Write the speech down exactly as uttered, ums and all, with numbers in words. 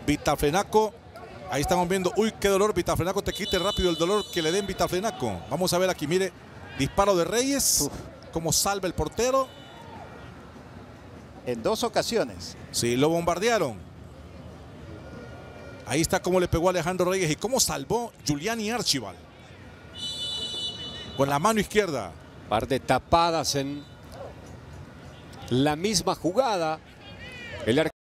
Vitaflenaco. Ahí estamos viendo, uy, qué dolor. Vitaflenaco, te quite rápido el dolor que le den Vitaflenaco. Vamos a ver aquí, mire, disparo de Reyes. Uf. Cómo salva el portero. En dos ocasiones. Sí, lo bombardearon. Ahí está cómo le pegó a Alejandro Reyes y cómo salvó Giuliani Archibald. Con la mano izquierda. Par de tapadas en la misma jugada. El